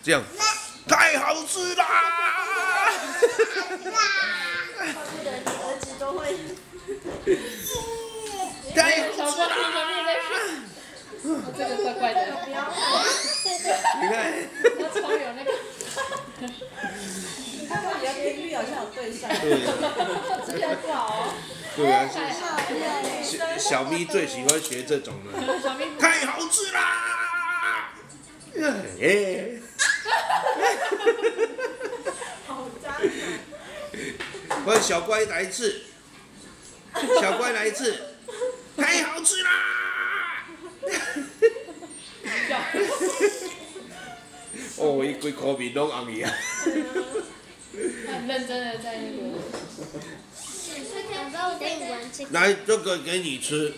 这样，太好吃啦！ 儿子都会。 太好吃啦！ 这个怪怪的。 你看， 我超有那个。 你看到你的频率好像有对上。 对， 这个不好哦。 对啊，小咪最喜欢学这种的，太好吃啦！耶！ 好脏啊！ 换小乖来一次，小乖来一次，太好吃啦！哦，伊规口面拢红去啊！ 很认真的在那个。 来，这个给你吃。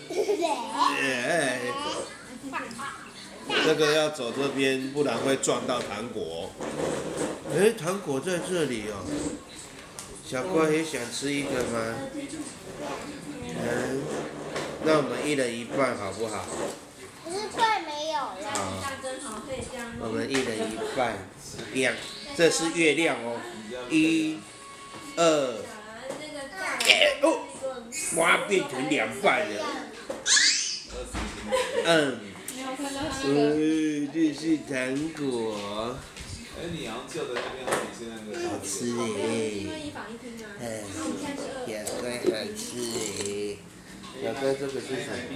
这个要走这边，不然会撞到糖果。哎，糖果在这里哦。小乖也想吃一个吗？那我们一人一半好不好？ 可是快没有了。 好，我们一人一半。这是月亮哦。1、2。哦，哇，变成2半了。这是糖果。 你好像旧的那边好像是那个。 好吃耶！小乖好吃耶！小乖这个是什么？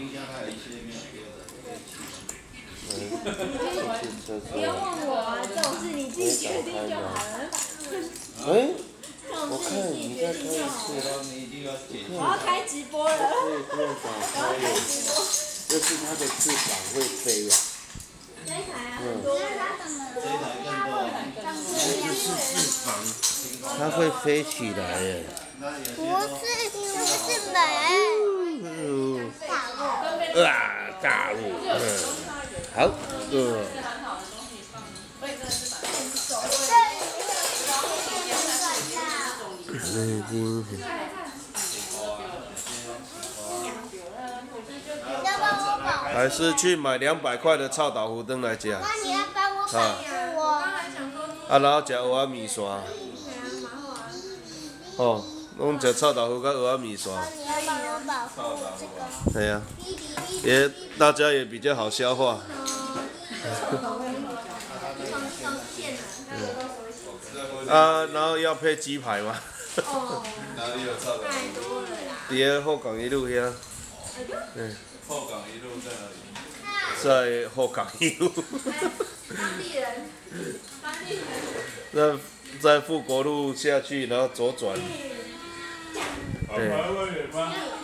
不要问我啊，这种事你自己决定就好了。 哎，我看你在开始， 我要开直播了。 对，不用打开了。这是它的翅膀会飞呀。 这一台啊， 嗯，这是翅膀，它会飞起来耶。 不是门。 大陆，好，还是去买200块的臭豆腐回来吃。 那你要帮我保护我。 然后吃蚵仔面线。哦，拢吃臭豆腐跟蚵仔面线。 你要帮我保护这个。 对呀，也大家也比较好消化。然后要配鸡排吗？ 哪里有臭豆腐？ 在后港一路遐。 后港一路在哪里？ 在后港一路。在富国路下去，然后左转。 好，排位远吗？